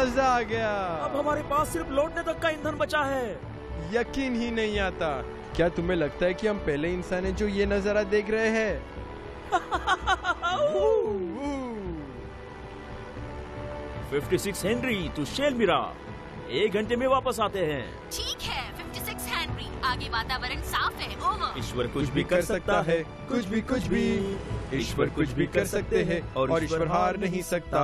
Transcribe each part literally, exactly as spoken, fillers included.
मजा आ गया। अब हमारे पास सिर्फ लौटने तक का ईंधन बचा है। यकीन ही नहीं आता। क्या तुम्हें लगता है कि हम पहले इंसान हैं जो ये नजारा देख रहे हैं? छप्पन हेनरी टू शेलमिरा, एक घंटे में वापस आते हैं। ठीक है छप्पन हेनरी, आगे वातावरण साफ है। ओवर। ईश्वर कुछ भी कर सकता है, कुछ भी कुछ भी ईश्वर कुछ भी कर सकते हैं और ईश्वर हार नहीं सकता।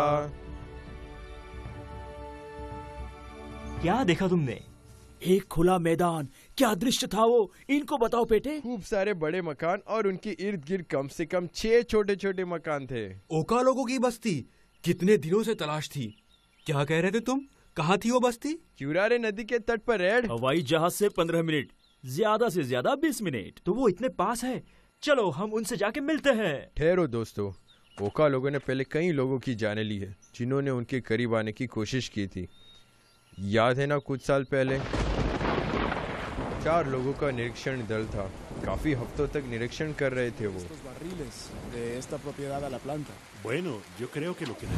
क्या देखा तुमने? एक खुला मैदान, क्या दृश्य था वो? इनको बताओ बेटे। खूब सारे बड़े मकान और उनके इर्द गिर्द कम से कम छह छोटे छोटे मकान थे। ओका लोगों की बस्ती कितने दिनों से तलाश थी। क्या कह रहे थे तुम? कहाँ थी वो बस्ती? क्यूरारे नदी के तट पर रेड। हवाई जहाज से पंद्रह मिनट, ज्यादा से ज्यादा बीस मिनट। तो वो इतने पास है। चलो हम उनसे जाके मिलते हैं। ठहरो दोस्तों, ओका लोगों ने पहले कई लोगों की जाने ली है जिन्होंने उनके करीब आने की कोशिश की थी। याद है ना, कुछ साल पहले चार लोगों का निरीक्षण दल था। काफी हफ्तों तक निरीक्षण कर रहे थे वो। Bueno, yo creo que lo que...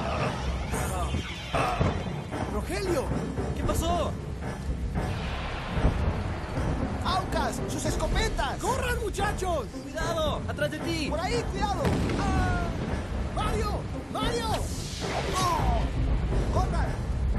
¡Rogelio! ¿Qué pasó? ¡Aucas! ¡Sus escopetas! ¡Corran, muchachos! Cuidado, atrás de ti. ¡Por ahí, cuidado! ¡Ah! ¡Mario! ¡Mario! ¡Oh! ¡Corran!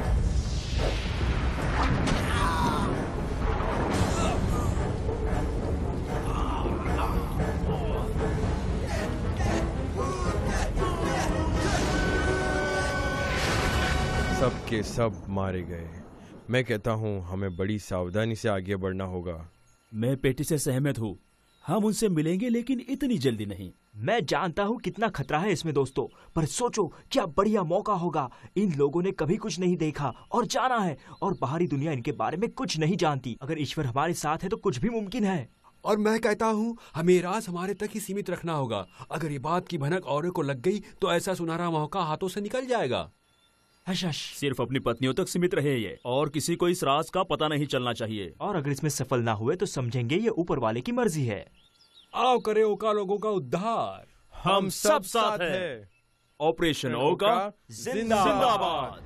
सब के सब मारे गए। मैं कहता हूँ हमें बड़ी सावधानी से आगे बढ़ना होगा। मैं पेटी से सहमत हूँ। हम उनसे मिलेंगे लेकिन इतनी जल्दी नहीं। मैं जानता हूँ कितना खतरा है इसमें दोस्तों, पर सोचो क्या बढ़िया मौका होगा। इन लोगों ने कभी कुछ नहीं देखा और जाना है, और बाहरी दुनिया इनके बारे में कुछ नहीं जानती। अगर ईश्वर हमारे साथ है तो कुछ भी मुमकिन है। और मैं कहता हूँ हमें राज हमारे तक ही सीमित रखना होगा। अगर ये बात की भनक औरों को लग गई तो ऐसा सुनहरा मौका हाथों से निकल जाएगा। हश हश, सिर्फ अपनी पत्नियों तक सीमित रहे ये, और किसी को इस राज का पता नहीं चलना चाहिए। और अगर इसमें सफल ना हुए तो समझेंगे ये ऊपर वाले की मर्जी है। आओ करे ओका लोगों का उद्धार। हम सब साथ हैं। ऑपरेशन ओका जिंदाबाद।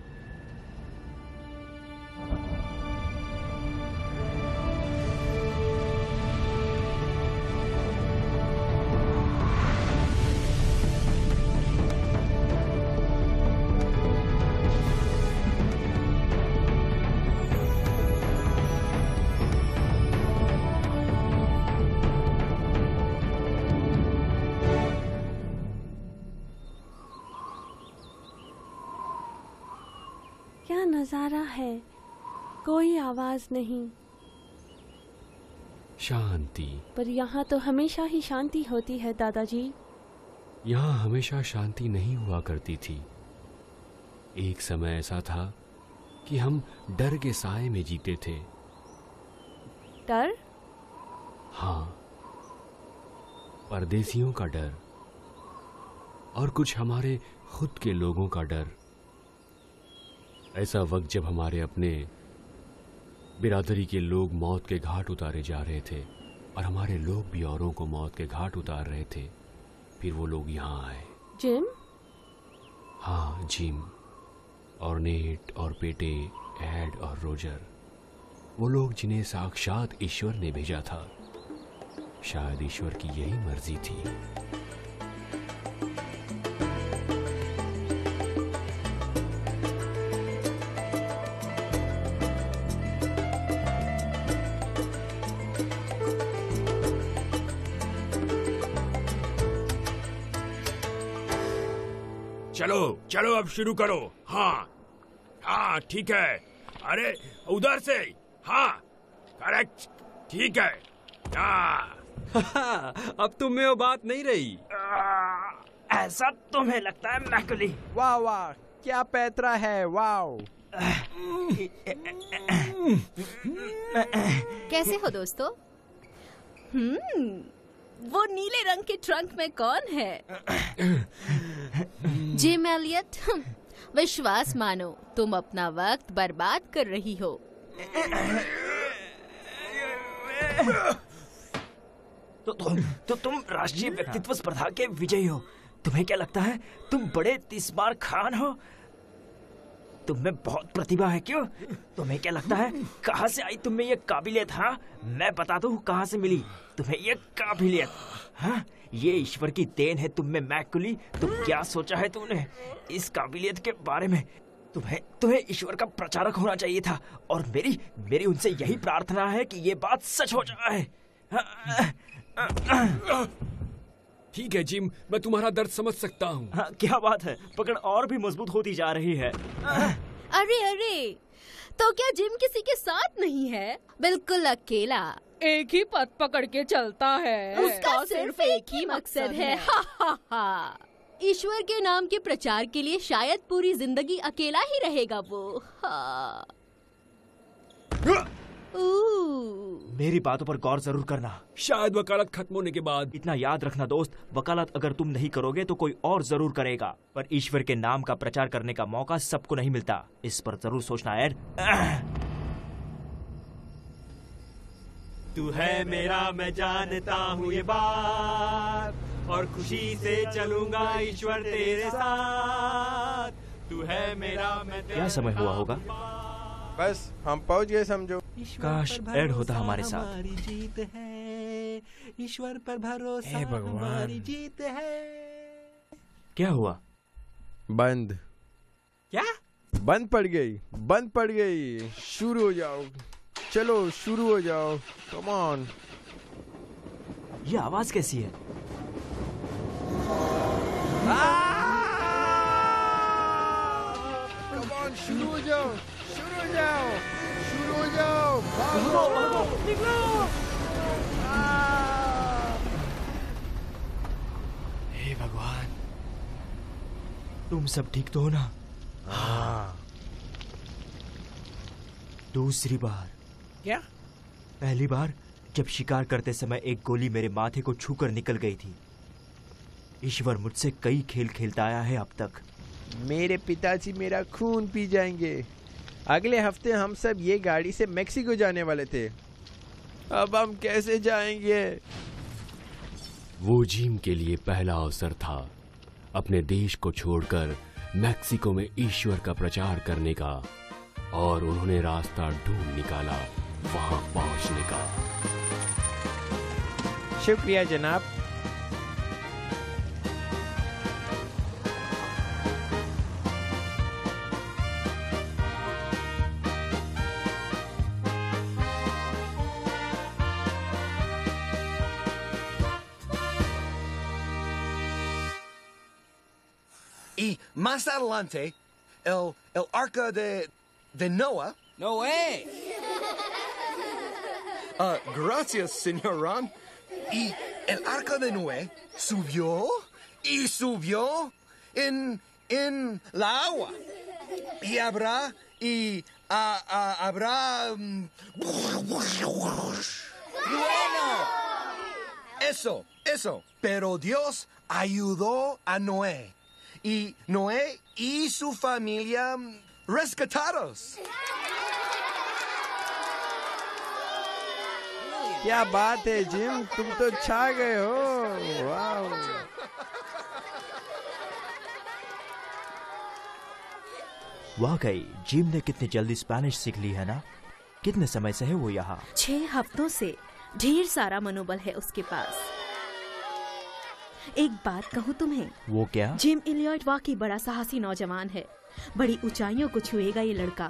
क्या नजारा है, कोई आवाज नहीं। शांति। पर यहाँ तो हमेशा ही शांति होती है दादाजी। यहाँ हमेशा शांति नहीं हुआ करती थी। एक समय ऐसा था कि हम डर के साए में जीते थे। डर? हाँ, परदेसियों का डर और कुछ हमारे खुद के लोगों का डर। ऐसा वक्त जब हमारे अपने बिरादरी के लोग मौत के घाट उतारे जा रहे थे और हमारे लोग भी औरों को मौत के घाट उतार रहे थे। फिर वो लोग यहाँ आए। जिम? हाँ, जिम और नेट और पेटे, एड और रोजर, वो लोग जिन्हें साक्षात ईश्वर ने भेजा था। शायद ईश्वर की यही मर्जी थी। चलो चलो अब शुरू करो। हाँ हाँ ठीक है। अरे उधर से। हाँ करेक्ट, ठीक है। अब तुम में वो बात नहीं रही। ऐसा तुम्हें लगता है मैकुली? वाह वाह, क्या पैतरा है। वाह। कैसे हो दोस्तों? हम्म, वो नीले रंग के ट्रंक में कौन है? जिम एलियट, विश्वास मानो तुम अपना वक्त बर्बाद कर रही हो। तो तुम तो तुम राष्ट्रीय व्यक्तित्व स्पर्धा के विजयी हो। तुम्हें क्या लगता है तुम बड़े तीस बार खान हो? तुम में बहुत प्रतिभा है क्यों? तुम्हें क्या लगता है कहाँ से आई तुम में ये काबिलियत? हाँ, मैं बताता हूँ कहाँ से मिली तुम्हें ये काबिलियत। हाँ, ये ईश्वर की देन है तुम में मैकुली। तुम क्या सोचा है तुमने इस काबिलियत के बारे में? तुम्हें तुम्हें ईश्वर का प्रचारक होना चाहिए था, और मेरी मेरी उनसे यही प्रार्थना है कि ये बात सच हो जाए। ठीक है जिम, मैं तुम्हारा दर्द समझ सकता हूँ। हाँ, क्या बात है, पकड़ और भी मजबूत होती जा रही है। अरे अरे, तो क्या जिम किसी के साथ नहीं है? बिल्कुल अकेला, एक ही पथ पकड़ के चलता है। उसका सिर्फ एक ही मकसद है, हा हा हा। ईश्वर के नाम के प्रचार के लिए शायद पूरी जिंदगी अकेला ही रहेगा वो। हाँ। मेरी बातों पर गौर जरूर करना। शायद वकालत खत्म होने के बाद। इतना याद रखना दोस्त, वकालत अगर तुम नहीं करोगे तो कोई और जरूर करेगा, पर ईश्वर के नाम का प्रचार करने का मौका सबको नहीं मिलता। इस पर जरूर सोचना एड। तू है मेरा, मैं जानता हूँ ये बात, और खुशी से चलूंगा ईश्वर तेरे साथ। तू है मेरा, मैं क्या समय हुआ होगा? बस हम पहुंच गए समझो। काश एड होता हमारे साथ। हमारी जीत है, ईश्वर पर भरोसा हे भगवान। हमारी जीत है। क्या हुआ? बंद। क्या? बंद पड़ गई, बंद पड़ गई। शुरू हो जाओ, चलो शुरू हो जाओ, कम ऑन। ये आवाज कैसी है? कम ऑन, शुरू हो जाओ, शुरू हो जाओ, शुरू हो जाओ, भागो, निकलो। हे भगवान, तुम सब ठीक तो हो ना? हाँ। दूसरी बार। क्या? पहली बार जब शिकार करते समय एक गोली मेरे माथे को छूकर निकल गई थी। ईश्वर मुझसे कई खेल खेलता आया है अब तक। मेरे पिताजी मेरा खून पी जाएंगे। अगले हफ्ते हम सब ये गाड़ी से मेक्सिको जाने वाले थे। अब हम कैसे जाएंगे? वो जिम के लिए पहला अवसर था अपने देश को छोड़कर मैक्सिको में ईश्वर का प्रचार करने का, और उन्होंने रास्ता ढूंढ निकाला वहां पहुंचने का। शुक्रिया जनाब। Y más adelante, el, el arca de, de Noah. Noé. Uh, gracias, señor Ron. Y el arca de Noé subió y subió en, en la agua. Y habrá, y uh, uh, habrá... Um, bueno. Eso, eso. Pero Dios ayudó a Noé. Y Noé y su familia rescatados. क्या बात है gym, तुम तो छा गए हो। वाह। वाकई जिम ने कितनी जल्दी स्पेनिश सीख ली है ना? कितने समय से है वो यहाँ? छह हफ्तों से ढेर सारा मनोबल है उसके पास। एक बात कहूँ तुम्हें। वो क्या? जिम इलियट वाकई बड़ा साहसी नौजवान है। बड़ी ऊंचाइयों को छुएगा ये लड़का।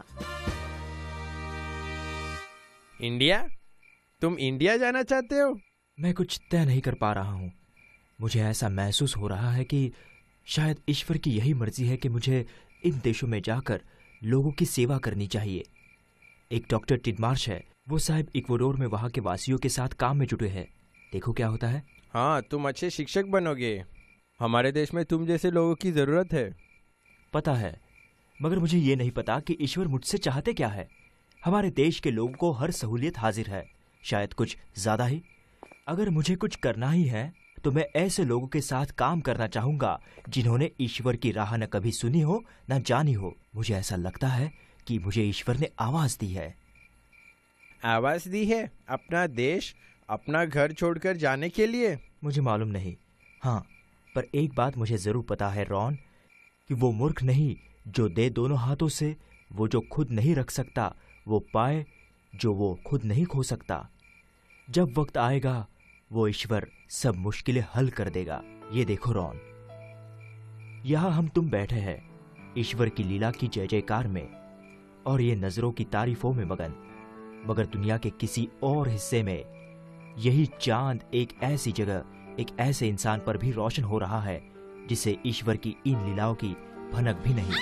इंडिया? तुम इंडिया जाना चाहते हो? मैं कुछ तय नहीं कर पा रहा हूँ। मुझे ऐसा महसूस हो रहा है कि शायद ईश्वर की यही मर्जी है कि मुझे इन देशों में जाकर लोगों की सेवा करनी चाहिए। एक डॉक्टर टिडमार्श है, वो साहब इक्वाडोर में वहाँ के वासियों के साथ काम में जुटे हैं। देखो क्या होता है। हाँ, तुम अच्छे शिक्षक बनोगे। हमारे देश में तुम जैसे लोगों की जरूरत है। पता है, मगर मुझे ये नहीं पता कि ईश्वर मुझसे चाहते क्या है। हमारे देश के लोगों को हर सहूलियत हाजिर है, शायद कुछ ज्यादा ही। अगर मुझे कुछ करना ही है तो मैं ऐसे लोगों के साथ काम करना चाहूंगा जिन्होंने ईश्वर की राह न कभी सुनी हो न जानी हो। मुझे ऐसा लगता है कि मुझे ईश्वर ने आवाज दी है। आवाज दी है? अपना देश, अपना घर छोड़कर जाने के लिए? मुझे मालूम नहीं। हाँ, पर एक बात मुझे जरूर पता है रॉन, कि वो मूर्ख नहीं जो दे दोनों हाथों से, वो जो खुद नहीं रख सकता वो पाए जो वो खुद नहीं खो सकता। जब वक्त आएगा वो ईश्वर सब मुश्किलें हल कर देगा। ये देखो रॉन, यहाँ हम तुम बैठे हैं ईश्वर की लीला की जय जयकार में और ये नजरों की तारीफों में मगन, मगर दुनिया के किसी और हिस्से में यही चांद एक ऐसी जगह, एक ऐसे इंसान पर भी रोशन हो रहा है जिसे ईश्वर की इन लीलाओं की भनक भी नहीं।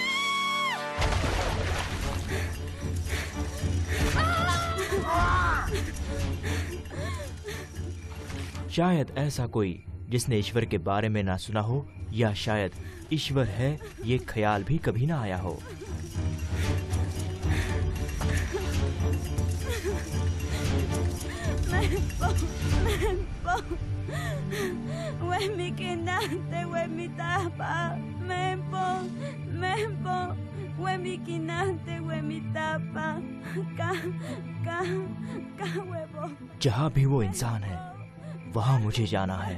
शायद ऐसा कोई जिसने ईश्वर के बारे में ना सुना हो, या शायद ईश्वर है ये ख्याल भी कभी ना आया हो। जहाँ भी वो इंसान है वहाँ मुझे जाना है।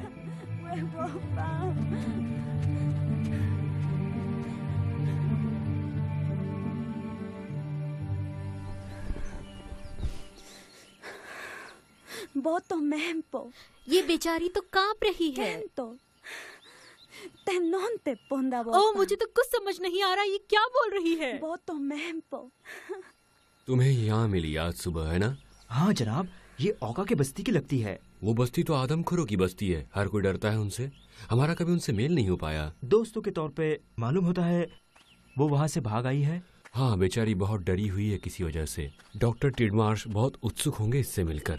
Voto mempo. ये बेचारी तो कांप रही है। Tento. Tenon te ponda ओ, bota. मुझे तो कुछ समझ नहीं आ रहा ये क्या बोल रही है। Voto mempo. तुम्हें यहाँ मिली आज सुबह, है ना? हाँ जनाब, ये औका की बस्ती की लगती है। वो बस्ती तो आदमखोरों की बस्ती है, हर कोई डरता है उनसे। हमारा कभी उनसे मेल नहीं हो पाया। दोस्तों के तौर पे मालूम होता है वो वहाँ से भाग आई है। हाँ, बेचारी बहुत डरी हुई है किसी वजह से। डॉक्टर टिडमार्श बहुत उत्सुक होंगे इससे मिलकर।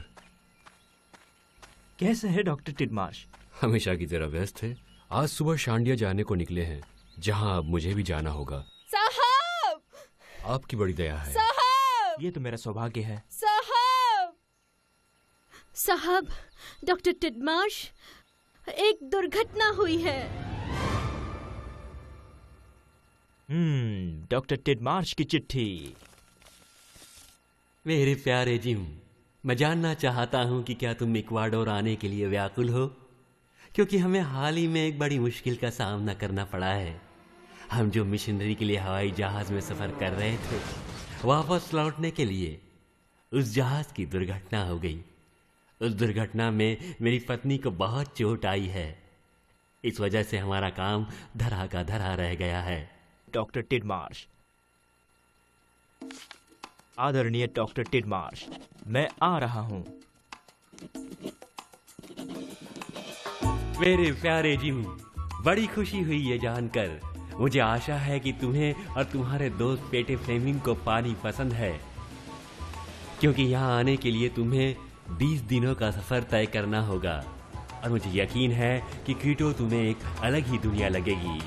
कैसे है डॉक्टर टिडमार्श? हमेशा की तरह व्यस्त है। आज सुबह शांडिया जाने को निकले हैं, जहाँ अब मुझे भी जाना होगा। साहब! आपकी बड़ी दया है। साहब! ये तो मेरा सौभाग्य है। साहब! साहब, डॉक्टर टिडमार्श, एक दुर्घटना हुई है। हम्म, डॉक्टर टिडमार्श की चिट्ठी। मेरे प्यारे जिम, मैं जानना चाहता हूं कि क्या तुम इक्वाडोर आने के लिए व्याकुल हो, क्योंकि हमें हाल ही में एक बड़ी मुश्किल का सामना करना पड़ा है। हम जो मिशनरी के लिए हवाई जहाज में सफर कर रहे थे, वापस लौटने के लिए उस जहाज की दुर्घटना हो गई। उस दुर्घटना में मेरी पत्नी को बहुत चोट आई है। इस वजह से हमारा काम धरा का धरा रह गया है। डॉक्टर टिडमार्श, आदरणीय डॉक्टर टिडमार्श, मैं आ रहा हूं। मेरे प्यारे जिम, बड़ी खुशी हुई ये जानकर। मुझे आशा है कि तुम्हें और तुम्हारे दोस्त पेटे फ्लेमिंग को पानी पसंद है, क्योंकि यहाँ आने के लिए तुम्हें बीस दिनों का सफर तय करना होगा। और मुझे यकीन है कि क्वीटो तुम्हें एक अलग ही दुनिया लगेगी।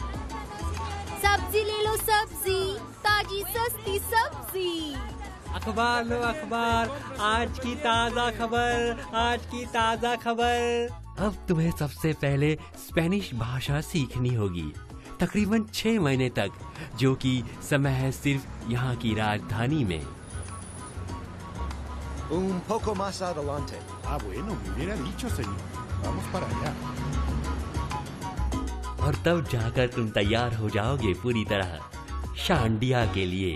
सब्जी ले लो, सब्जी, ताजी सस्ती सब्जी। अखबार लो अखबार, आज की ताजा खबर, आज की ताजा खबर। अब तुम्हें सबसे पहले स्पेनिश भाषा सीखनी होगी, तकरीबन छह महीने तक, जो कि समय है सिर्फ यहाँ की राजधानी में। Un poco más adelante. Ah, bueno, me hubiera dicho, señor. Vamos para allá. और तब जाकर तुम तैयार हो जाओगे पूरी तरह शांडिया के लिए।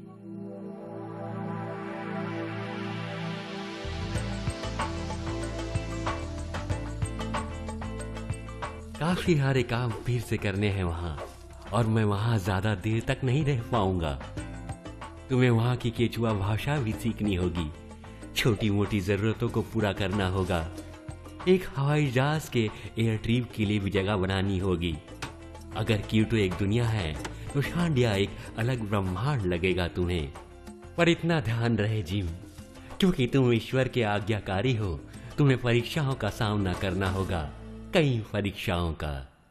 काफी सारे काम फिर से करने हैं वहाँ, और मैं वहाँ ज्यादा देर तक नहीं रह पाऊंगा। तुम्हें वहाँ की केचुआ भाषा भी सीखनी होगी, छोटी मोटी जरूरतों को पूरा करना होगा, एक हवाई जहाज के एयर ट्रिप के लिए भी जगह बनानी होगी। अगर क्यूटो एक दुनिया है तो शांडिया एक अलग ब्रह्मांड लगेगा तुम्हें। पर इतना ध्यान रहे जिम, क्योंकि तुम ईश्वर के आज्ञाकारी हो, तुम्हें परीक्षाओं का सामना करना होगा, कई परीक्षाओं का।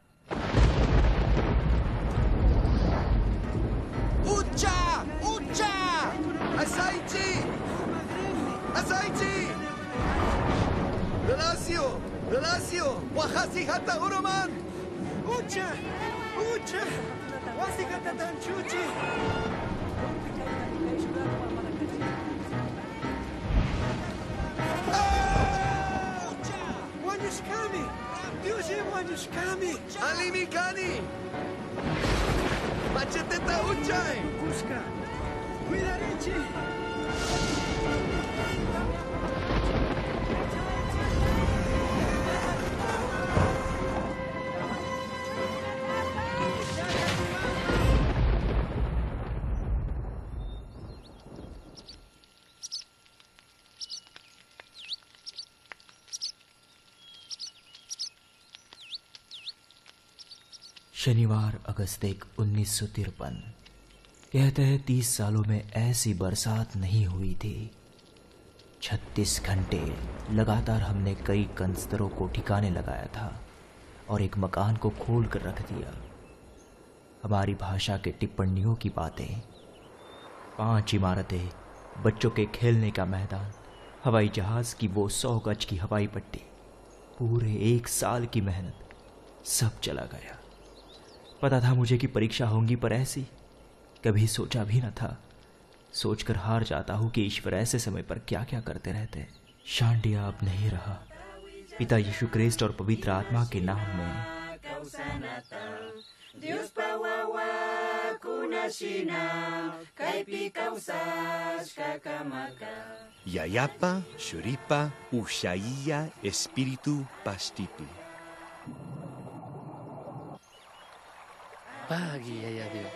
Ucha! Ucha! Asaiti! Asaiti! Relacio! Relacio! Wahasi hata uroman! Ucha! Ucha! Wasi hata tanchuchi! Wanushkami! Yuji Wanushkami! Alimikani! Maceteta ujai. Busca. Cuida Richie. शनिवार अगस्त एक उन्नीस सौ तिरपन। कहते हैं तीस सालों में ऐसी बरसात नहीं हुई थी। छत्तीस घंटे लगातार हमने कई कंस्तरों को ठिकाने लगाया था और एक मकान को खोल कर रख दिया। हमारी भाषा के टिप्पणियों की बातें, पांच इमारतें, बच्चों के खेलने का मैदान, हवाई जहाज की वो सौ गज की हवाई पट्टी, पूरे एक साल की मेहनत सब चला गया। पता था मुझे कि परीक्षा होंगी, पर ऐसी कभी सोचा भी न था। सोचकर हार जाता हूँ कि ईश्वर ऐसे समय पर क्या क्या करते रहते। शांडिया अब नहीं रहा। पिता यीशु क्रिस्ट और पवित्र आत्मा के नाम में। Yayapa, Shuripa, Ushaia, Espiritu Pastitu. Pagi ya Dios.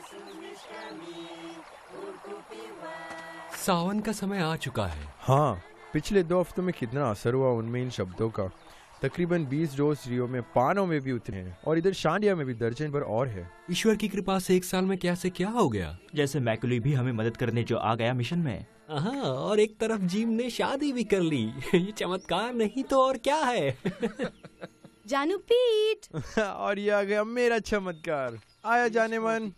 सावन का समय आ चुका है। हाँ, पिछले दो हफ्तों में कितना असर हुआ उनमें इन शब्दों का। तकरीबन बीस डोज रियो में, पानो में भी उतरे हैं और इधर शांडिया में भी दर्जन भर और है। ईश्वर की कृपा से एक साल में क्या से क्या हो गया। जैसे मैकुली भी हमें मदद करने जो आ गया मिशन में। हाँ, और एक तरफ जिम ने शादी भी कर ली। ये चमत्कार नहीं तो और क्या है। जानू पीट। और ये आ गया मेरा चमत्कार। आया जाने मन।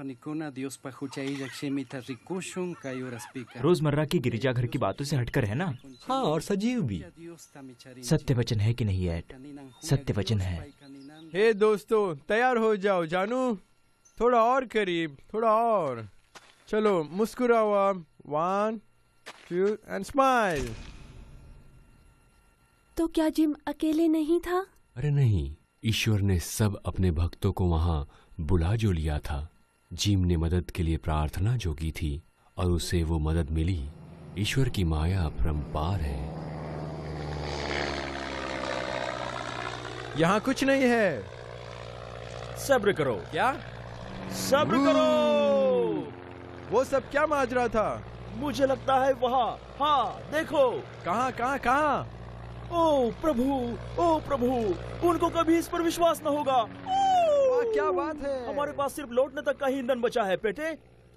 रोजमर्रा की गिरिजाघर की बातों से हटकर है ना। हाँ, और सजीव भी। सत्य वचन है कि नहीं एड? सत्य वचन है। हे दोस्तों, तैयार हो जाओ। जानू, थोड़ा और करीब, थोड़ा और। चलो मुस्कुराओ आप। One two and smile. तो क्या जिम अकेले नहीं था? अरे नहीं, ईश्वर ने सब अपने भक्तों को वहाँ बुला जो लिया था। जिम ने मदद के लिए प्रार्थना जो की थी और उसे वो मदद मिली। ईश्वर की माया अपरंपार है। यहाँ कुछ नहीं है। सब्र करो। क्या सब्र करो? वो सब क्या माजरा था? मुझे लगता है वहाँ। हाँ देखो। कहाँ कहाँ कहाँ? ओ प्रभु, ओ प्रभु, उनको कभी इस पर विश्वास न होगा। क्या बात है? हमारे पास सिर्फ लौटने तक का ही ईंधन बचा है बेटे।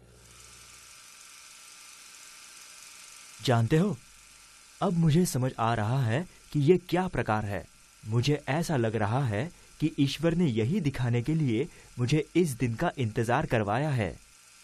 जानते हो, अब मुझे समझ आ रहा है कि ये क्या प्रकार है। मुझे ऐसा लग रहा है कि ईश्वर ने यही दिखाने के लिए मुझे इस दिन का इंतजार करवाया है।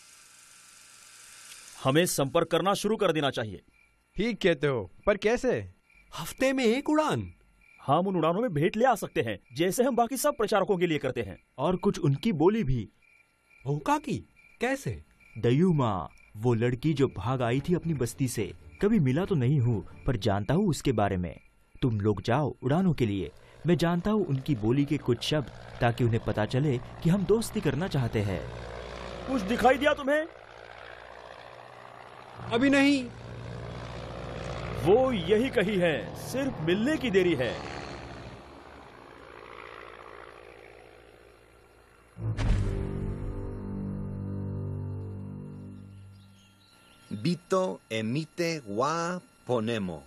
हमें संपर्क करना शुरू कर देना चाहिए। ठीक कहते हो, पर कैसे? हफ्ते में एक उड़ान। हम उन उड़ानों में भेंट ले आ सकते हैं, जैसे हम बाकी सब प्रचारकों के लिए करते हैं, और कुछ उनकी बोली भी। ओका की? कैसे? दयुमा, वो लड़की जो भाग आई थी अपनी बस्ती से। कभी मिला तो नहीं हूँ, पर जानता हूँ उसके बारे में। तुम लोग जाओ उड़ानों के लिए। मैं जानता हूँ उनकी बोली के कुछ शब्द, ताकि उन्हें पता चले कि हम दोस्ती करना चाहते हैं। कुछ दिखाई दिया तुम्हें? अभी नहीं। वो यही कही है, सिर्फ मिलने की देरी है। Vito emite wa ponemo.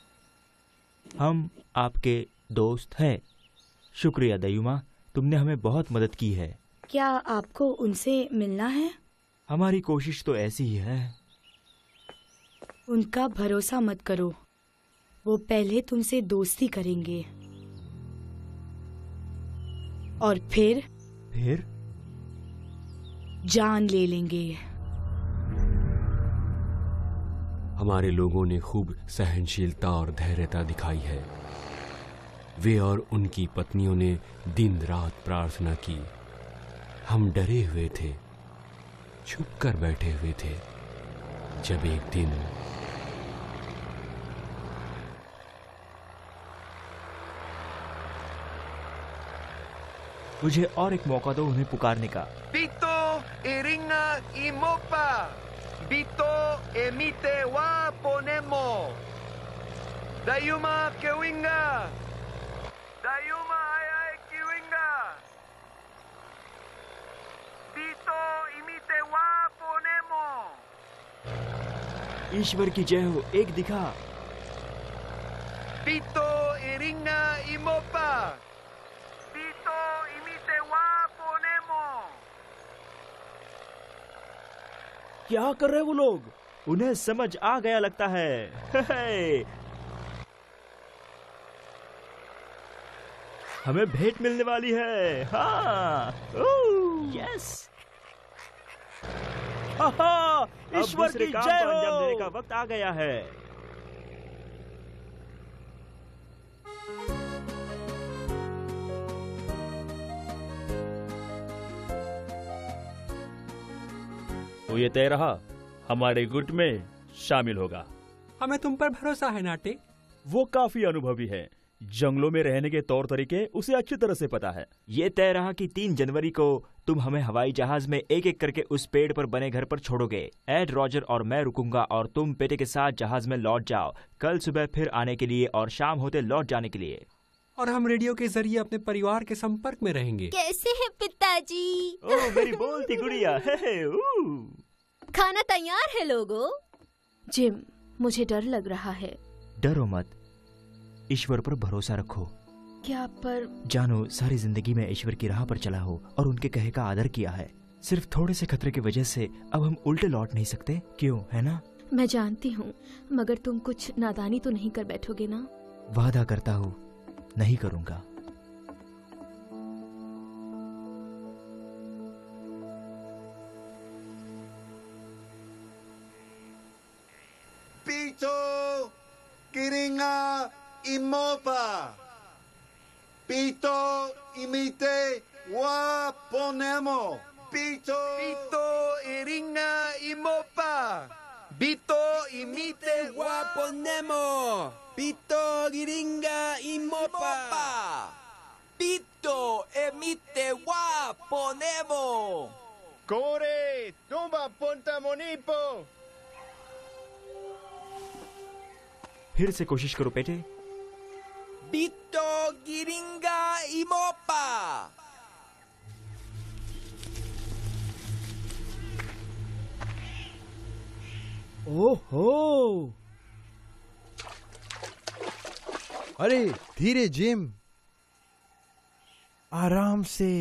हम आपके दोस्त हैं। शुक्रिया दयुमा, तुमने हमें बहुत मदद की है। क्या आपको उनसे मिलना है? हमारी कोशिश तो ऐसी ही है। उनका भरोसा मत करो, वो पहले तुमसे दोस्ती करेंगे और फिर फिर जान ले लेंगे। हमारे लोगों ने खूब सहनशीलता और धैर्यता दिखाई है। वे और उनकी पत्नियों ने दिन रात प्रार्थना की। हम डरे हुए थे, छुप कर बैठे हुए थे, जब एक दिन मुझे और एक मौका दो उन्हें पुकारने का। Vito iringa imopa. Bito emite wa ponemo. Dayuma kewinga. Dayuma ayay kiwinga. Bito imite wa ponemo. ईश्वर की जय हो। एक दिखा। Bito iringa imopa. Bito imite wa ponemo. क्या कर रहे वो लोग? उन्हें समझ आ गया लगता है। हमें भेंट मिलने वाली है। हाँ, यस। ईश्वर की जय हो। अंजाम देने का वक्त आ गया है। तो ये तय रहा, हमारे गुट में शामिल होगा। हमें तुम पर भरोसा है नाटे। वो काफी अनुभवी है। जंगलों में रहने के तौर तरीके उसे अच्छी तरह से पता है। ये तय रहा कि तीन जनवरी को तुम हमें हवाई जहाज में एक एक करके उस पेड़ पर बने घर पर छोड़ोगे। एड, रॉजर और मैं रुकूंगा और तुम पेटे के साथ जहाज में लौट जाओ, कल सुबह फिर आने के लिए और शाम होते लौट जाने के लिए। और हम रेडियो के जरिए अपने परिवार के संपर्क में रहेंगे। कैसे हैं पिताजी? ओह मेरी बोलती गुड़िया। हे हे, खाना तैयार है लोगों। जिम, मुझे डर लग रहा है। डरो मत, ईश्वर पर भरोसा रखो। क्या पर? जानो, सारी जिंदगी में ईश्वर की राह पर चला हो और उनके कहे का आदर किया है। सिर्फ थोड़े से खतरे की वजह से अब हम उल्टे लौट नहीं सकते, क्यों, है ना? मैं जानती हूँ, मगर तुम कुछ नादानी तो नहीं कर बैठोगे ना? वादा करता हूँ नहीं करूँगा। Bito iringa imopa. Bito imite wa ponemo. Bito Bito iringa imopa. Bito imite wa ponemo. Bito iringa imopa. Bito emite wa ponemo. Corre, tumba ponta monipo. फिर से कोशिश करो बेटे। Bito iringa imopa. ओहो, अरे धीरे जिम, आराम से।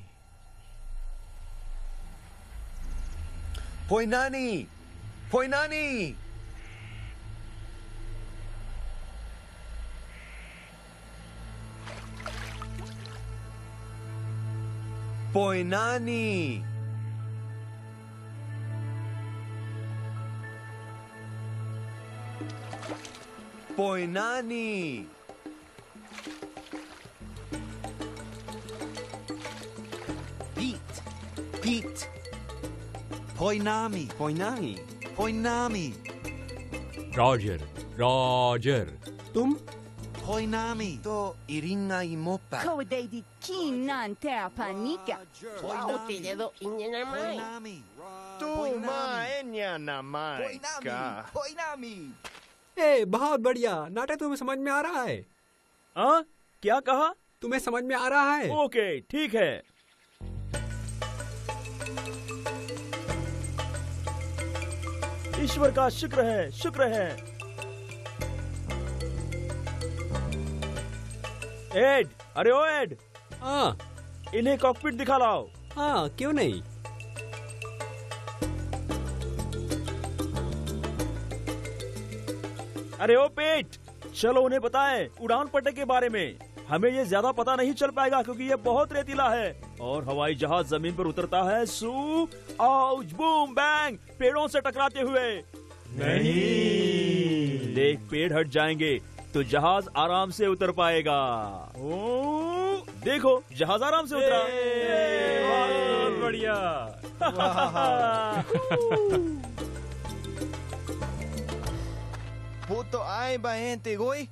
Poinani, Poinani. Poinani. Poinani. Pete. Pete. Poinami. Poinami. Poinami. Roger, roger. तुम? Poinami. To iringa imopa. Kodeidi kinan te panika. Poinami. Tu ma enya namai ka. Poinami. ए, बहुत बढ़िया नाटे, तुम्हें समझ में आ रहा है? हाँ, क्या कहा? तुम्हें समझ में आ रहा है? ओके, ठीक है। ईश्वर का शुक्र है, शुक्र है। एड, अरे ओ एड। हाँ, इन्हें कॉकपिट दिखा लाओ। हाँ, क्यों नहीं। अरे ओ पेट, चलो उन्हें बताएं उड़ान पट्टे के बारे में। हमें ये ज्यादा पता नहीं चल पाएगा क्योंकि ये बहुत रेतीला है और हवाई जहाज जमीन पर उतरता है सू आउच बूम बैंग पेड़ों से टकराते हुए। नहीं, देख पेड़ हट जाएंगे तो जहाज आराम से उतर पाएगा। ओ, देखो जहाज आराम से उतरा। बहुत बढ़िया। Puto ay ba gente goy.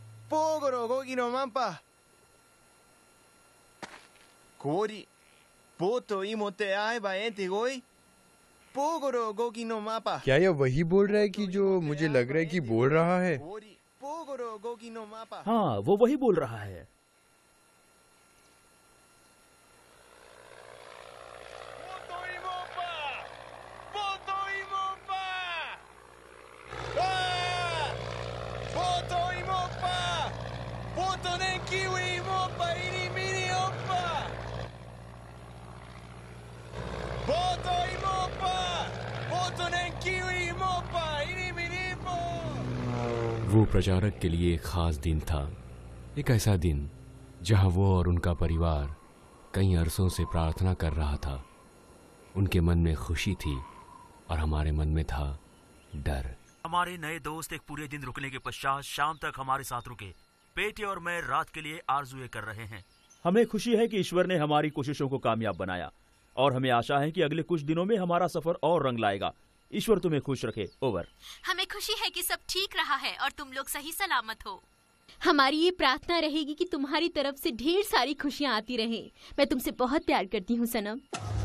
Pogoro gogi no mampa. Kori. Poto imote ai ba ente goi. Pogoro goki no mapa. क्या यह वही बोल रहा है कि जो मुझे लग रहा है कि बोल रहा है? Pogoro goki no mapa. हाँ, वो वही बोल रहा है। वो प्रचारक के लिए एक खास दिन था, एक ऐसा दिन जहां वो और उनका परिवार कई अरसों से प्रार्थना कर रहा था। उनके मन में खुशी थी और हमारे मन में था डर। हमारे नए दोस्त एक पूरे दिन रुकने के पश्चात शाम तक हमारे साथ रुके। पेटे और मैं रात के लिए आरज़ुएं कर रहे हैं। हमें खुशी है कि ईश्वर ने हमारी कोशिशों को कामयाब बनाया और हमें आशा है कि अगले कुछ दिनों में हमारा सफर और रंग लाएगा। ईश्वर तुम्हें खुश रखे। ओवर। हमें खुशी है कि सब ठीक रहा है और तुम लोग सही सलामत हो। हमारी ये प्रार्थना रहेगी कि तुम्हारी तरफ से ढेर सारी खुशियाँ आती रहें। मैं तुमसे बहुत प्यार करती हूँ सनम।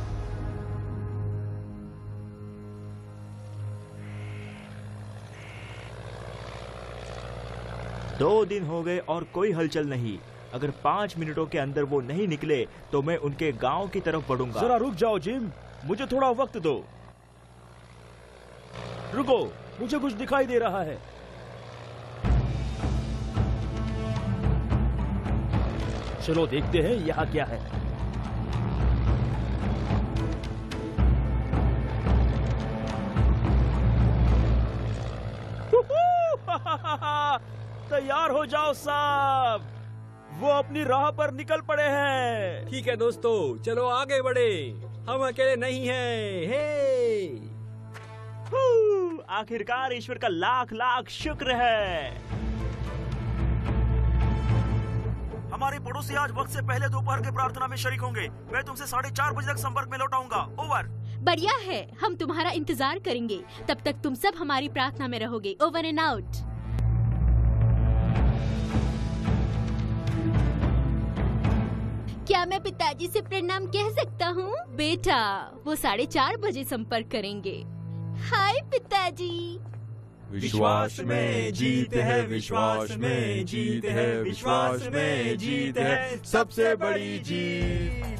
दो दिन हो गए और कोई हलचल नहीं। अगर पाँच मिनटों के अंदर वो नहीं निकले तो मैं उनके गांव की तरफ बढ़ूंगा। जरा रुक जाओ जिम, मुझे थोड़ा वक्त दो। रुको, मुझे कुछ दिखाई दे रहा है। चलो देखते हैं यहाँ क्या है। तैयार हो जाओ साहब, वो अपनी राह पर निकल पड़े हैं। ठीक है दोस्तों, चलो आगे बढ़े, हम अकेले नहीं हैं। हे! आखिरकार ईश्वर का लाख लाख शुक्र है। हमारे पड़ोसी आज वक्त से पहले दोपहर के प्रार्थना में शरीक होंगे। मैं तुमसे साढ़े चार बजे तक संपर्क में लौटाऊंगा। ओवर। बढ़िया है, हम तुम्हारा इंतजार करेंगे। तब तक तुम सब हमारी प्रार्थना में रहोगे। Over and out. क्या मैं पिताजी से प्रणाम कह सकता हूँ? बेटा, वो साढ़े चार बजे संपर्क करेंगे। हाय पिताजी। विश्वास में जीत है, विश्वास में जीत है, विश्वास में जीत है, सबसे बड़ी जीत।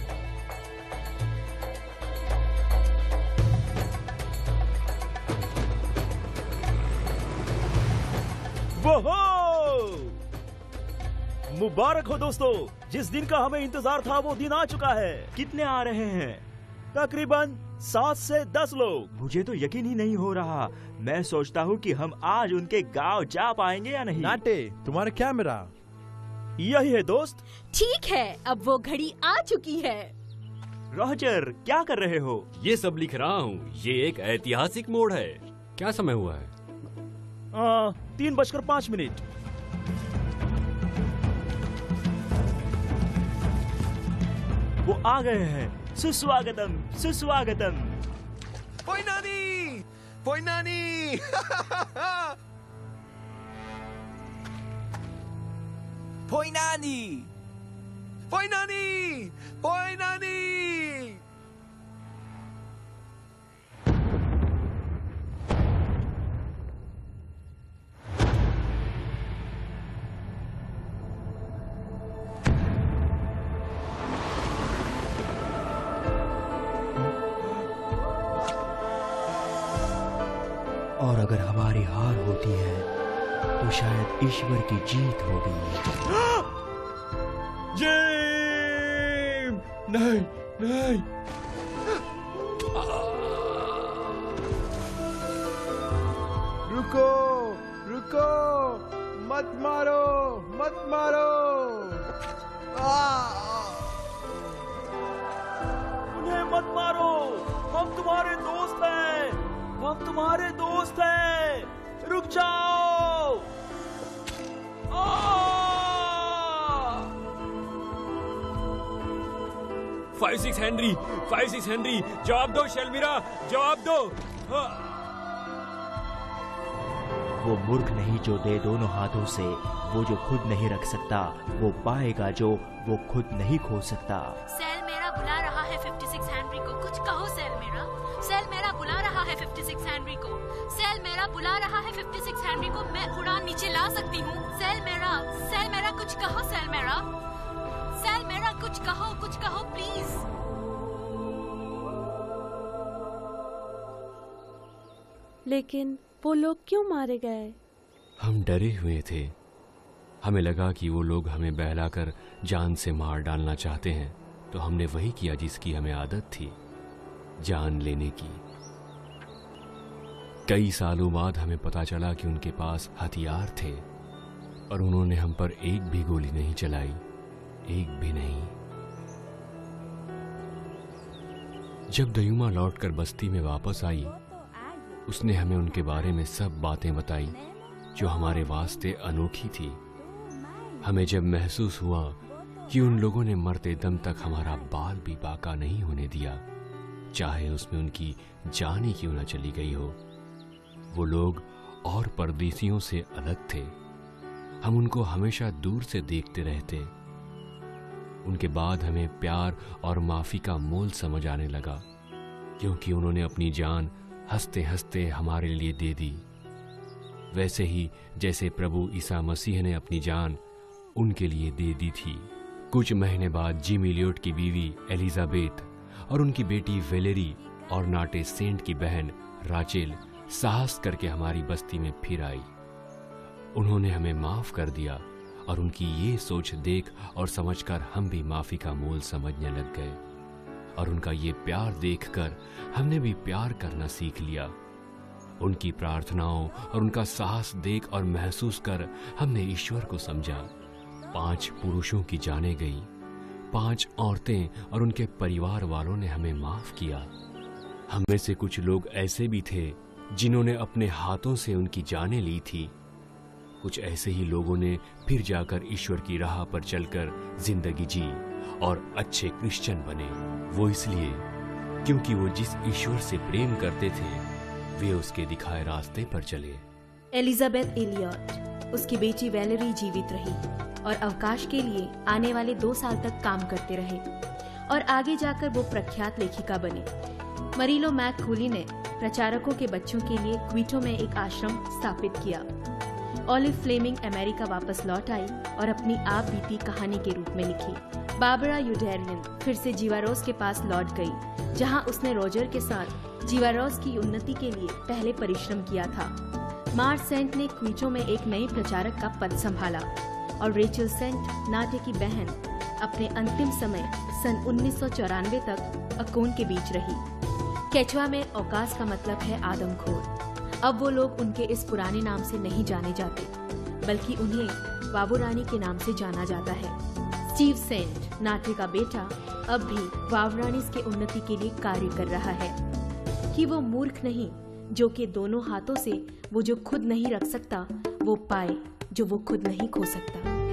वो मुबारक हो दोस्तों, जिस दिन का हमें इंतजार था वो दिन आ चुका है। कितने आ रहे हैं? तकरीबन सात से दस लोग। मुझे तो यकीन ही नहीं हो रहा। मैं सोचता हूँ कि हम आज उनके गांव जा पाएंगे या नहीं। नाटे, तुम्हारा कैमरा। यही है दोस्त। ठीक है, अब वो घड़ी आ चुकी है। रॉजर, क्या कर रहे हो? ये सब लिख रहा हूँ। ये एक ऐतिहासिक मोड़ है। क्या समय हुआ है? आ, तीन बजकर पाँच मिनट। वो आ गए हैं। सुस्वागतम, सुस्वागतम। Poinani! Poinani! Poinani! Poinani! Poinani! और अगर हमारी हार होती है तो शायद ईश्वर की जीत होगी। जिम! नहीं, नहीं। रुको, रुको, मत मारो, मत मारो। उन्हें मत मारो, हम तुम्हारे दोस्त हैं, हम तुम्हारे दोस्त हैं। रुक जाओ। Five six Henry, five six Henry, जवाब दो शर्मिरा, जवाब दो। वो मूर्ख नहीं जो दे दोनों हाथों से। वो जो खुद नहीं रख सकता वो पाएगा जो वो खुद नहीं खो सकता। सेल मेरा बुला रहा है। छप्पन हेनरी को। कुछ कहो सेल मेरा। सेल मेरा बुला रहा है छप्पन हेनरी को। सेल मेरा बुला रहा है छप्पन हेनरी को। मैं उड़ान नीचे ला सकती हूँ। सेल मेरा, सेल मेरा कुछ कहो सेल मेरा। सेल मेरा कुछ कहो, कुछ कहो प्लीज। लेकिन वो लोग क्यों मारे गए? हम डरे हुए थे। हमें लगा कि वो लोग हमें बहलाकर जान से मार डालना चाहते हैं, तो हमने वही किया जिसकी हमें आदत थी, जान लेने की। कई सालों बाद हमें पता चला कि उनके पास हथियार थे और उन्होंने हम पर एक भी गोली नहीं चलाई, एक भी नहीं। जब दयुमा लौटकर बस्ती में वापस आई, उसने हमें उनके बारे में सब बातें बताई जो हमारे वास्ते अनोखी थी। हमें जब महसूस हुआ कि उन लोगों ने मरते दम तक हमारा बाल भी बाका नहीं होने दिया, चाहे उसमें उनकी जान ही क्यों न चली गई हो। वो लोग और परदेसियों से अलग थे। हम उनको हमेशा दूर से देखते रहते। उनके बाद हमें प्यार और माफी का मोल समझ आने लगा, क्योंकि उन्होंने अपनी जान हंसते हंसते हमारे लिए दे दी, वैसे ही जैसे प्रभु ईसा मसीह ने अपनी जान उनके लिए दे दी थी। कुछ महीने बाद जिम इलियट की बीवी एलिजाबेथ और उनकी बेटी वेलेरी और नाटे सेंट की बहन राचेल साहस करके हमारी बस्ती में फिर आई। उन्होंने हमें माफ कर दिया और उनकी ये सोच देख और समझकर हम भी माफी का मोल समझने लग गए, और उनका ये प्यार देखकर हमने भी प्यार करना सीख लिया। उनकी प्रार्थनाओं और उनका साहस देख और महसूस कर हमने ईश्वर को समझा। पांच पुरुषों की जाने गई, पांच औरतें और उनके परिवार वालों ने हमें माफ किया। हम में से कुछ लोग ऐसे भी थे जिन्होंने अपने हाथों से उनकी जानें ली थी। कुछ ऐसे ही लोगों ने फिर जाकर ईश्वर की राह पर चलकर जिंदगी जी और अच्छे क्रिश्चियन बने। वो इसलिए क्योंकि वो जिस ईश्वर से प्रेम करते थे, वे उसके दिखाए रास्ते पर चले। एलिजाबेथ इलियट, उसकी बेटी वेलेरी जीवित रही और अवकाश के लिए आने वाले दो साल तक काम करते रहे और आगे जाकर वो प्रख्यात लेखिका बनी। मरीलो मैककूली ने प्रचारकों के बच्चों के लिए क्वीटो में एक आश्रम स्थापित किया। ऑलिव फ्लेमिंग अमेरिका वापस लौट आई और अपनी आप बीती कहानी के रूप में लिखी। बारबरा यूडेरियन फिर से जीवारोस के पास लौट गई, जहां उसने रोजर के साथ जीवारोस की उन्नति के लिए पहले परिश्रम किया था। मार्ट सेंट ने क्वीटो में एक नई प्रचारक का पद संभाला और रेचल सेंट, नाटे की बहन, अपने अंतिम समय सन उन्नीस सौ चौरानवे तक अकोन के बीच रही। केचुआ में औकास का मतलब है आदमखोर। अब वो लोग उनके इस पुराने नाम से नहीं जाने जाते, बल्कि उन्हें वावुरानी के नाम से जाना जाता है। स्टीव सेंट, नाटे का बेटा, अब भी वावुरानीस के उन्नति के लिए कार्य कर रहा है कि वो मूर्ख नहीं जो कि दोनों हाथों से वो जो खुद नहीं रख सकता वो पाए जो वो खुद नहीं खो सकता।